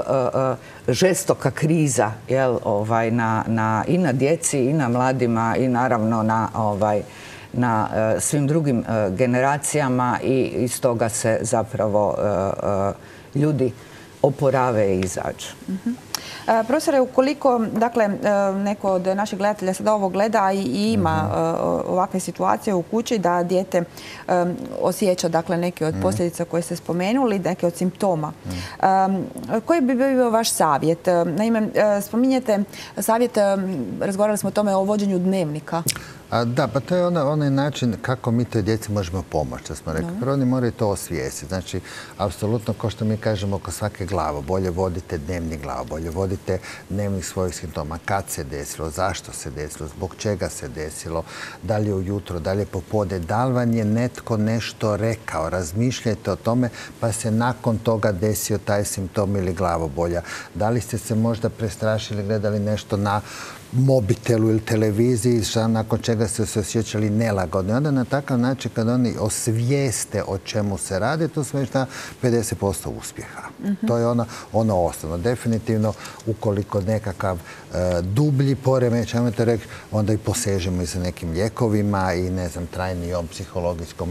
žestoka kriza, jel, ovaj, na, na, i na djeci i na mladima i naravno na, ovaj, na uh, svim drugim uh, generacijama i iz toga se zapravo uh, uh, ljudi oporave i izađu. Mm-hmm. Profesore, ukoliko dakle, neko od naših gledatelja sada ovo gleda i ima mm-hmm. ovakve situacije u kući da dijete um, osjeća dakle, neke od mm-hmm. posljedica koje ste spomenuli, neke od simptoma. Mm-hmm. Um, koji bi bio vaš savjet? Naime, spominjete savjet, razgovarali smo o tome o vođenju dnevnika. A, da, pa to je ona, onaj način kako mi toj djeci možemo pomoći, da smo rekli. Prvo, oni moraju to osvijestiti. Znači, apsolutno, kao što mi kažemo oko svake glave, bolje vodite dnevni glavu, bolje vodite dnevnih svojih simptoma. Kad se desilo, zašto se desilo, zbog čega se desilo, da li je ujutro, da li je popodne, da li vam je netko nešto rekao, razmišljajte o tome, pa se nakon toga desio taj simptom ili glavobolja. Da li ste se možda prestrašili, gledali nešto na mobitelu ili televiziji, nakon čega ste se osjećali nelagodno. I onda na takav način kad oni osvijeste o čemu se radi, to su već na pedeset posto uspjeha. Mm-hmm. To je ono, ono osnovno. Definitivno, ukoliko nekakav e, dublji poremeć, ajmo to reći, onda i posežemo i za nekim lijekovima i ne znam, trajnijom psihologijskom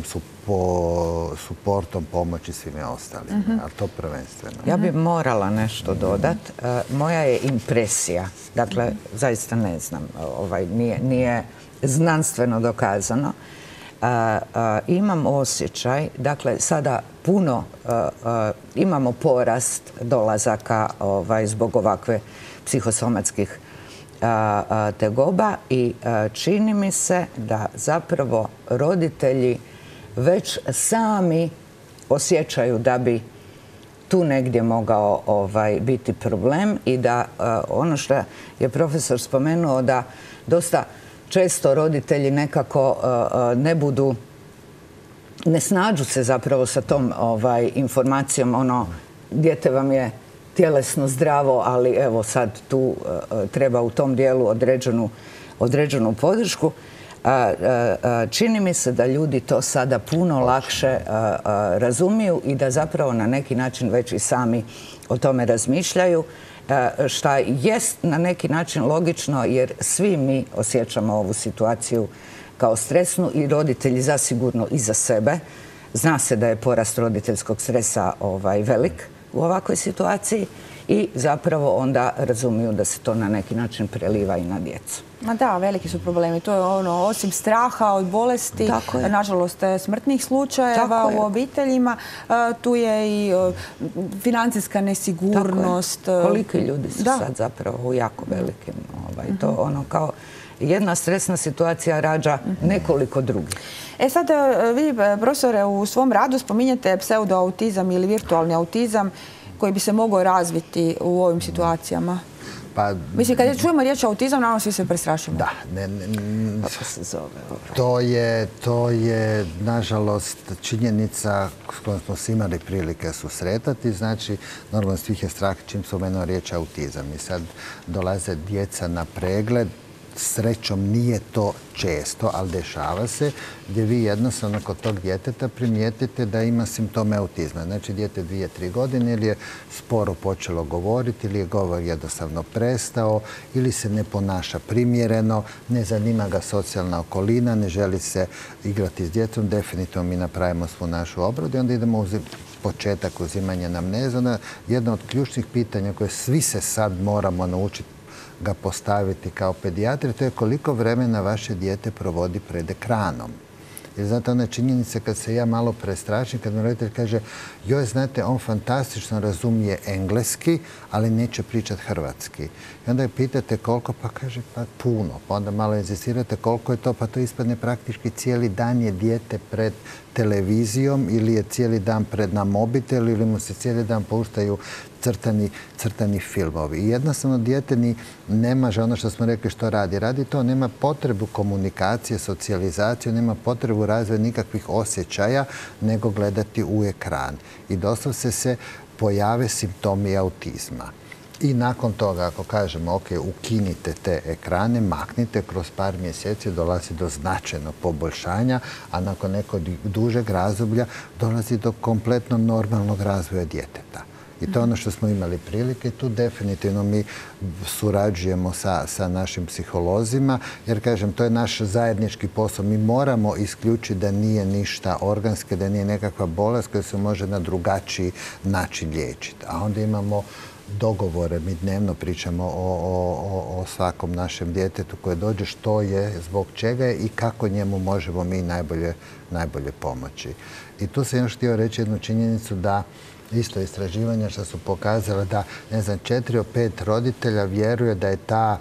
supo, suportom, pomoći svime ostalim. Mm-hmm. Ali to prvenstveno. Ja bi morala nešto dodat. E, moja je impresija, dakle, zaista ne znam, ovaj, nije, nije znanstveno dokazano. Uh, uh, imam osjećaj, dakle, sada puno uh, uh, imamo porast dolazaka ovaj, zbog ovakve psihosomatskih uh, uh, tegoba i uh, čini mi se da zapravo roditelji već sami osjećaju da bi tu negdje mogao ovaj, biti problem i da uh, ono što je profesor spomenuo da dosta često roditelji nekako ne budu, ne snađu se zapravo sa tom ovaj, informacijom, ono, dijete vam je tjelesno zdravo, ali evo sad tu uh, treba u tom dijelu određenu, određenu podršku. Uh, uh, čini mi se da ljudi to sada puno lakše uh, uh, razumiju i da zapravo na neki način već i sami o tome razmišljaju, uh, šta jest na neki način logično jer svi mi osjećamo ovu situaciju kao stresnu i roditelji zasigurno i za sebe. Zna se da je porast roditeljskog stresa ovaj, velik u ovakvoj situaciji i zapravo onda razumiju da se to na neki način preliva i na djecu. Ma da, veliki su problemi. To je ono, osim straha od bolesti, nažalost smrtnih slučajeva u obiteljima, tu je i financijska nesigurnost. Koliki ljudi su da. sad zapravo u jako velikim. Ovaj, to ono kao jedna stresna situacija rađa nekoliko drugih. E sad, vi, profesore, u svom radu spominjete pseudoautizam ili virtualni autizam koji bi se mogao razviti u ovim situacijama. Pa, mislim, kad čujemo riječ autizam, naravno svi se prestrašimo. Da. Ne, ne, Kako se zove? To je, to je, nažalost, činjenica s kojom smo svi imali prilike susretati. Znači, normalno svih je strah čim spomenuo riječ autizam. I sad dolaze djeca na pregled. Srećom nije to često, ali dešava se, gdje vi jednostavno kod tog djeteta primijetite da ima simptome autizma. Znači, dijete dvije, tri godine ili je sporo počelo govoriti, ili je govor jednostavno prestao, ili se ne ponaša primjereno, ne zanima ga socijalna okolina, ne želi se igrati s djecom. Definitivno mi napravimo svu našu obradu i onda idemo u početak uzimanja anamneze. Jedno od ključnih pitanja koje svi se sad moramo naučiti ga postaviti kao pedijatri, to je koliko vremena vaše dijete provodi pred ekranom. Jer znate, one činjenice kad se ja malo prestrašim, kad mi roditelj kaže joj, znate, on fantastično razumije engleski, ali neće pričati hrvatski. I onda je pitate koliko, pa kaže pa puno. Pa onda malo inzistirate koliko je to, pa to ispadne praktički cijeli dan je dijete pred televizijom ili je cijeli dan pred na mobitel ili mu se cijeli dan puštaju crtani, crtani filmovi. I jednostavno dijete ni ne može ono što smo rekli što radi. Radi to, nema potrebu komunikacije, socijalizaciju, nema potrebu razvoja nikakvih osjećaja, nego gledati u ekran. I doslovce se pojave simptomi autizma. I nakon toga, ako kažemo, ok, ukinite te ekrane, maknite, kroz par mjeseci dolazi do značajnog poboljšanja, a nakon nekog dužeg razdoblja dolazi do kompletno normalnog razvoja djeteta. I to je ono što smo imali prilike. Tu definitivno mi surađujemo sa, sa našim psiholozima, jer, kažem, to je naš zajednički posao. Mi moramo isključiti da nije ništa organske, da nije nekakva bolest koja se može na drugačiji način liječiti. A onda imamo dogovore. Mi dnevno pričamo o, o, o svakom našem djetetu koje dođe, što je, zbog čega je i kako njemu možemo mi najbolje, najbolje pomoći. I tu sam još htio reći jednu činjenicu da isto istraživanja što su pokazala da, ne znam, četiri od pet roditelja vjeruje da je ta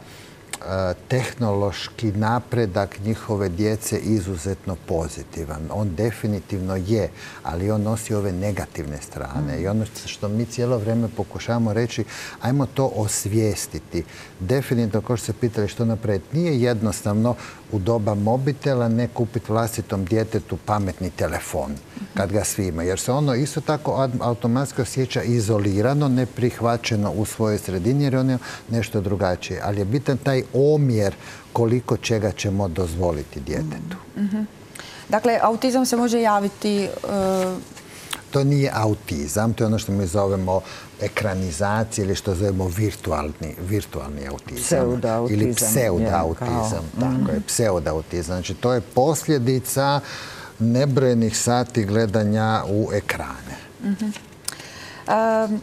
tehnološki napredak njihove djece izuzetno pozitivan. On definitivno je, ali on nosi ove negativne strane. I ono što mi cijelo vrijeme pokušavamo reći, ajmo to osvijestiti. Definitivno, kao što se pitali što napraviti, nije jednostavno u doba mobitela ne kupiti vlastitom djetetu pametni telefon kad ga svi ima. Jer se ono isto tako automatski osjeća izolirano, neprihvaćeno u svojoj sredini jer on je nešto drugačije. Ali je bitan taj omjer koliko čega ćemo dozvoliti djetetu. Mm-hmm. Dakle, autizam se može javiti... Uh... To nije autizam, to je ono što mi zovemo ekranizacija ili što zovemo virtualni, virtualni autizam. Pseudoautizam. Ili pseudoautizam. Tako mm-hmm. je, pseudoautizam. Znači, to je posljedica nebrojenih sati gledanja u ekrane. Mm-hmm. um...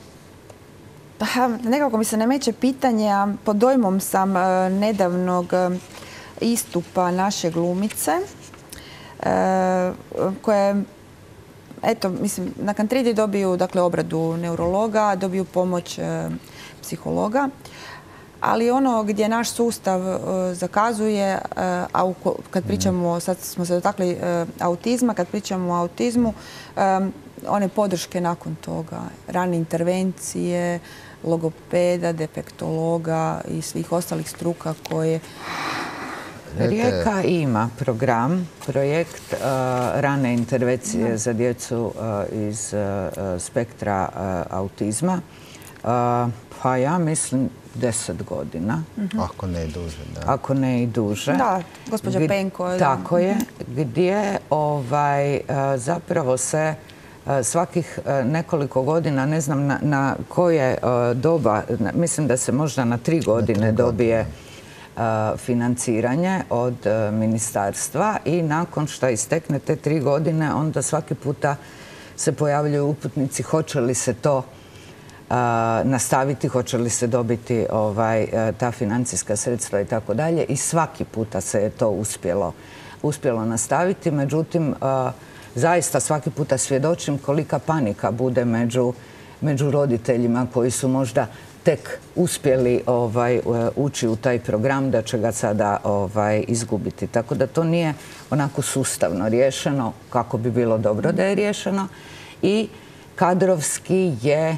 Nekako mi se nameće pitanje, a pod dojmom sam nedavnog istupa naše glumice koje, eto, mislim, na Kantridi dobiju, dakle, obradu neurologa, dobiju pomoć psihologa, ali ono gdje naš sustav zakazuje, a kad pričamo, sad smo se dotakli autizma, kad pričamo o autizmu, one podrške nakon toga, rane intervencije, logopeda, defektologa i svih ostalih struka koje Rijeka ima program, projekt rane intervencije za djecu iz spektra autizma. Pa ja mislim deset godina. Ako ne i duže, da. Ako ne i duže. Da, gospođa Penko. Tako je, gdje zapravo se svakih nekoliko godina, ne znam na koje doba, mislim da se možda na tri godine dobije financiranje od ministarstva i nakon što istekne te tri godine onda svaki puta se pojavljuju uputnici hoće li se to nastaviti, hoće li se dobiti ta financijska sredstva i tako dalje i svaki puta se je to uspjelo nastaviti. Međutim, zaista svaki puta svjedočim kolika panika bude među roditeljima koji su možda tek uspjeli ući u taj program, da će ga sada izgubiti. Tako da to nije onako sustavno riješeno kako bi bilo dobro da je riješeno i kadrovski je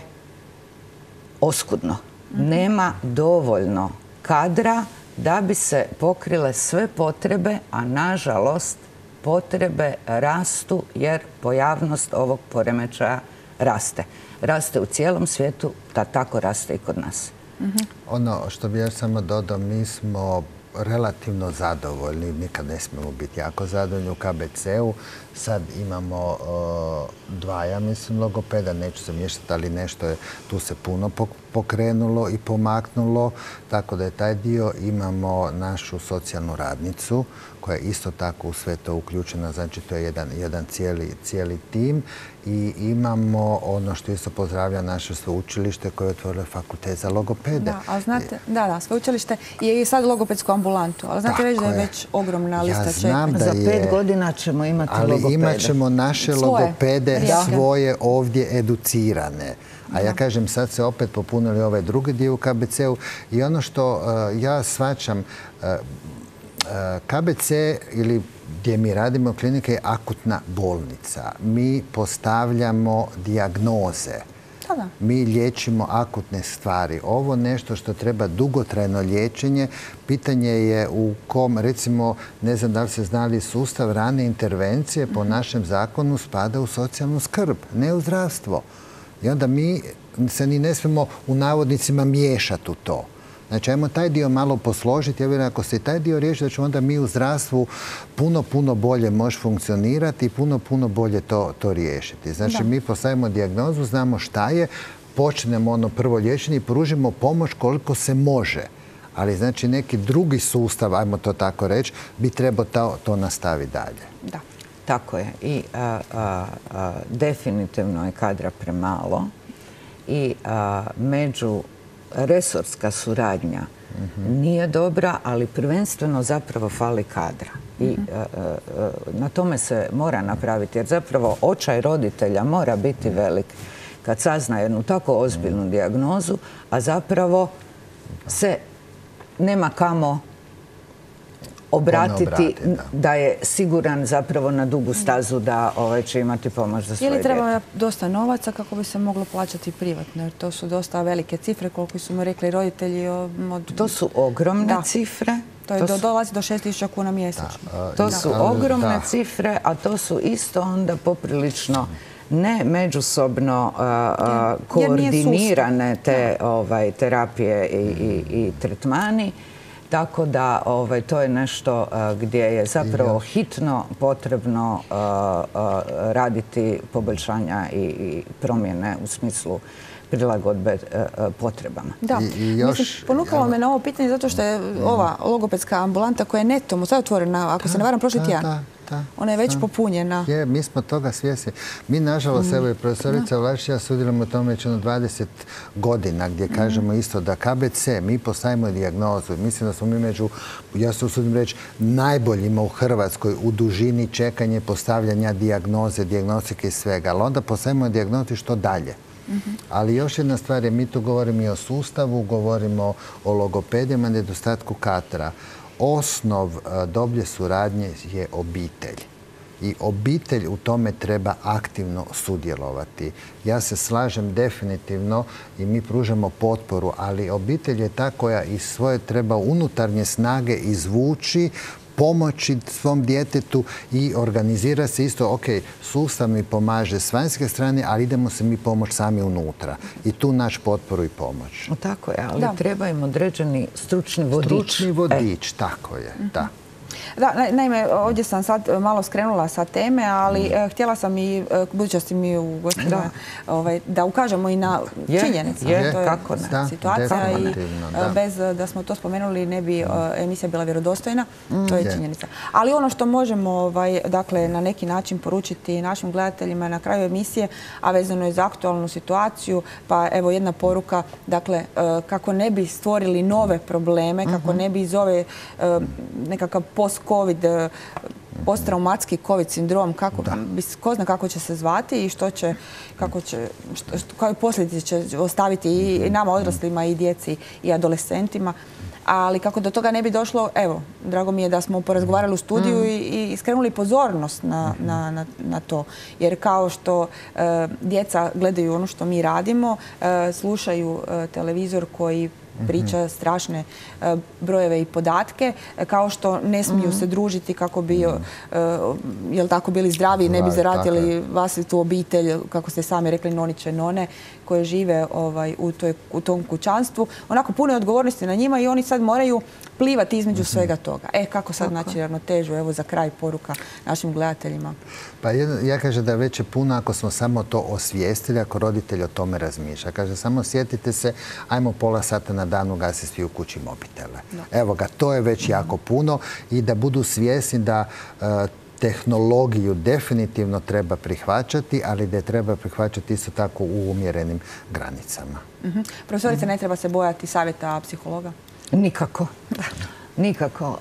oskudno. Nema dovoljno kadra da bi se pokrile sve potrebe, a nažalost potrebe rastu jer pojavnost ovog poremećaja raste. Raste u cijelom svijetu, da tako raste i kod nas. Ono što bi ja samo dodao, mi smo relativno zadovoljni, nikad ne smijemo biti jako zadovoljni u K B C-u. Sad imamo dva, ja mislim, logopeda, neću se miješati, ali nešto je, tu se puno pokrenulo i pomaknulo, tako da je taj dio. Imamo našu socijalnu radnicu koja je isto tako u sve to uključena, znači to je jedan cijeli tim. I imamo ono što isto pozdravlja naše sveučilište koje je otvorilo fakultet za logopede. Da, ali znate, da, da, sveučilište je i sad logopedsku ambulantu, ali znate već da je već ogromna lista čekanja. Za pet godina ćemo imati logopede. Ali imat ćemo naše logopede svoje ovdje educirane. A ja kažem, sad se opet popunili ovaj drugi dio u K B C-u i ono što ja shvaćam, K B C ili gdje mi radimo klinike je akutna bolnica. Mi postavljamo dijagnoze. Mi liječimo akutne stvari. Ovo nešto što treba dugotrajno liječenje, pitanje je u kom, recimo, ne znam da li se znali, sustav rane intervencije po našem zakonu spada u socijalnu skrb, ne u zdravstvo. I onda mi se ni ne smijemo u navodnicima miješati u to. Znači, ajmo taj dio malo posložiti. Ja vjerujem, ako se taj dio riješi, da ćemo onda mi u zdravstvu puno, puno bolje moći funkcionirati i puno, puno bolje to riješiti. Znači, mi postavimo dijagnozu, znamo šta je, počnemo ono prvo liječenje i pružimo pomoć koliko se može. Ali, znači, neki drugi sustav, ajmo to tako reći, bi trebao to nastaviti dalje. Da. Tako je. I definitivno je kadra premalo i među resorska suradnja nije dobra, ali prvenstveno zapravo fali kadra. I na tome se mora napraviti, jer zapravo očaj roditelja mora biti velik kad sazna jednu tako ozbiljnu dijagnozu, a zapravo se nema kamo obratiti da je siguran zapravo na dugu stazu da će imati pomoć za svoje dijete. Ili treba dosta novaca kako bi se moglo plaćati privatno, jer to su dosta velike cifre, koliko su mu rekli roditelji. To su ogromne cifre. To dolazi do šest tisuća kuna mjesečno. To su ogromne cifre, a to su isto onda poprilično ne međusobno koordinirane te terapije i tretmani. Tako da to je nešto gdje je zapravo hitno potrebno raditi poboljšanja i promjene u smislu prilagodbe potrebama. Da, ponukalo me na ovo pitanje zato što je ova logopedska ambulanta koja je netom sad otvorena, ako se ne varam, prošli tjedan. Ona je već popunjena. Je, mi smo toga svjesni. Mi, nažalost, evo i profesorica Vlašić, ja sudjelujemo u tome već ono dvadeset godina, gdje kažemo isto da K B C, mi postavimo dijagnozu. Mislim da smo mi među, ja se usudim reći, najboljima u Hrvatskoj u dužini čekanja postavljanja dijagnoze, dijagnostike i svega. Ali onda postavimo dijagnozu što dalje. Ali još jedna stvar je, mi tu govorimo i o sustavu, govorimo o logopedima, nedostatku kadra. Osnov dobre suradnje je obitelj. I obitelj u tome treba aktivno sudjelovati. Ja se slažem definitivno i mi pružamo potporu, ali obitelj je ta koja iz svoje treba unutarnje snage izvući pomoći svom djetetu i organizira se isto, ok, sustav mi pomaže s vanjske strane, ali idemo se mi pomoći sami unutra. I tu naš potporu i pomoć. Tako je, ali treba im određeni stručni vodič. Stručni vodič, tako je, da. Da, naime, ovdje sam sad malo skrenula sa teme, ali htjela sam i, budući da si mi u gostima, da ukažemo i na činjenice. To je situacija i bez da smo to spomenuli ne bi emisija bila vjerodostojna. To je činjenica. Ali ono što možemo dakle, na neki način poručiti našim gledateljima na kraju emisije, a vezano je za aktualnu situaciju, pa evo jedna poruka, dakle, kako ne bi stvorili nove probleme, kako ne bi iz ove nekakav post-covid, posttraumatski covid sindrom, ko zna kako će se zvati i što će, kako će, koje posljedice će ostaviti i nama odraslima i djeci i adolescentima. Ali kako do toga ne bi došlo, evo, drago mi je da smo porazgovarali u studiju i skrenuli pozornost na to. Jer kao što djeca gledaju ono što mi radimo, slušaju televizor koji priča strašne brojeve i podatke, kao što ne smiju se družiti kako bi jel tako bili zdravi i ne bi zaratili vlastitu obitelj, kako ste sami rekli, noniće, none, koje žive u tom kućanstvu. Onako puno je odgovornosti na njima i oni sad moraju plivati između svega toga. E, kako sad naći ravnotežu? Evo za kraj poruka našim gledateljima. Pa ja kažem da već je puno ako smo samo to osvijestili, ako roditelj o tome razmišlja. Kaže, samo sjetite se, ajmo pola sata na dan ugasi svi u kući mobitele. Evo ga, to je već jako puno i da budu svjesni da tehnologiju definitivno treba prihvaćati, ali da je treba prihvaćati isto tako u umjerenim granicama. Profesorice, ne treba se bojati savjeta psihologa? Nikako. Nikako.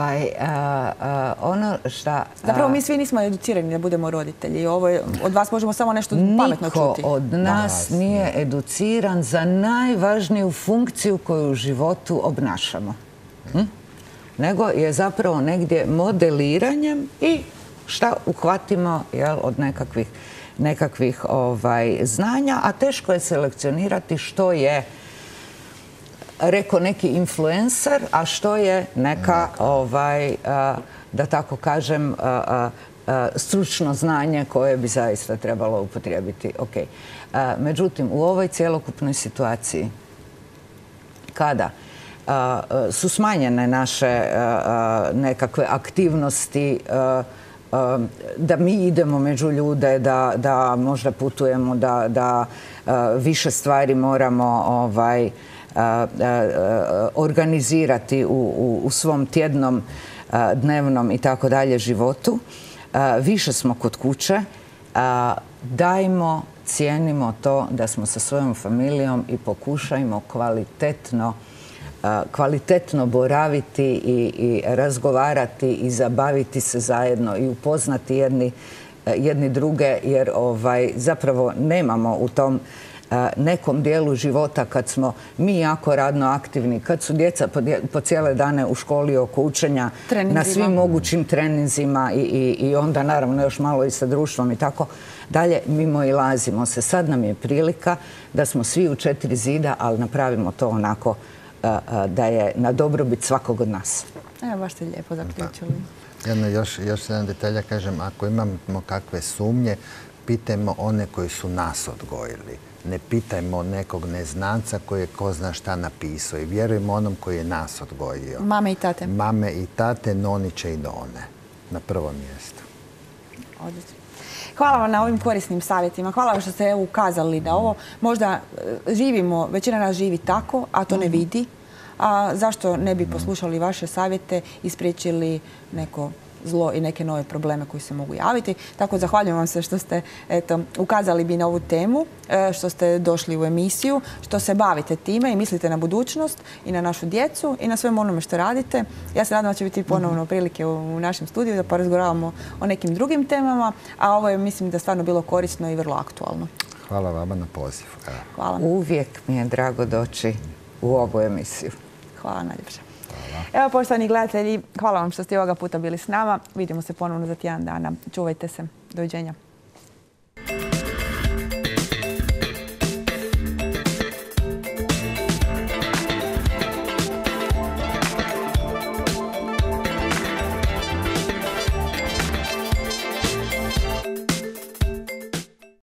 Ono šta... Zapravo mi svi nismo educirani da budemo roditelji. Od vas možemo samo nešto pametno čuti. Niko od nas nije educiran za najvažniju funkciju koju u životu obnašamo. Nego je zapravo negdje modeliranjem i šta uhvatimo od nekakvih znanja, a teško je selekcionirati što je rekao neki influencer, a što je neka, da tako kažem, stručno znanje koje bi zaista trebalo upotrijebiti. Međutim, u ovoj cjelokupnoj situaciji, kada su smanjene naše nekakve aktivnosti, da mi idemo među ljude, da možda putujemo, da više stvari moramo organizirati u svom tjednom, dnevnom i tako dalje životu. Više smo kod kuće. Dajmo, cijenimo to da smo sa svojom familijom i pokušajmo kvalitetno kvalitetno boraviti i razgovarati i zabaviti se zajedno i upoznati jedni druge, jer zapravo nemamo u tom nekom dijelu života kad smo mi jako radno aktivni, kad su djeca po cijele dane u školi oko učenja na svim mogućim treninzima i onda naravno još malo i sa društvom i tako dalje, mimo i lazimo se. Sad nam je prilika da smo svi u četiri zida, ali napravimo to onako da je na dobrobit svakog od nas. Evo, baš ste lijepo zaključili. Jedno, još jedan detalj, kažem, ako imamo kakve sumnje, pitajmo one koji su nas odgojili. Ne pitajmo nekog neznanca koji je ko zna šta napisao i vjerujemo onom koji je nas odgojio. Mame i tate. Mame i tate, noniće i none. Na prvom mjestu. Odlično. Hvala vam na ovim korisnim savjetima. Hvala vam što ste ukazali da ovo možda živimo, većina nas živi tako, a to ne vidi. A zašto ne bi poslušali vaše savjete i spriječili neko zlo i neke nove probleme koji se mogu javiti. Tako zahvaljujem vam se što ste ukazali bi na ovu temu, što ste došli u emisiju, što se bavite time i mislite na budućnost i na našu djecu i na svemu onome što radite. Ja se nadam da će biti ponovno prilike u našem studiju da porazgovaramo o nekim drugim temama, a ovo je, mislim, da stvarno bilo korisno i vrlo aktualno. Hvala vama na pozivu. Hvala. Uvijek mi je drago doći u ovu emisiju. Hvala najljepše. Evo, poštovani gledatelji, hvala vam što ste ovoga puta bili s nama. Vidimo se ponovno za tjedan dana. Čuvajte se. Doviđenja.